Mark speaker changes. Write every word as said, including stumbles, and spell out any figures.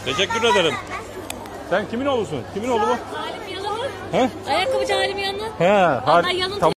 Speaker 1: Teşekkür ederim. Sen kimin oğlusun? Kimin oğlu bu?
Speaker 2: Halim Yalın.
Speaker 1: He?
Speaker 2: Ayakkabıcı Halim Yalın.
Speaker 1: He.
Speaker 2: Vallahi Yalın.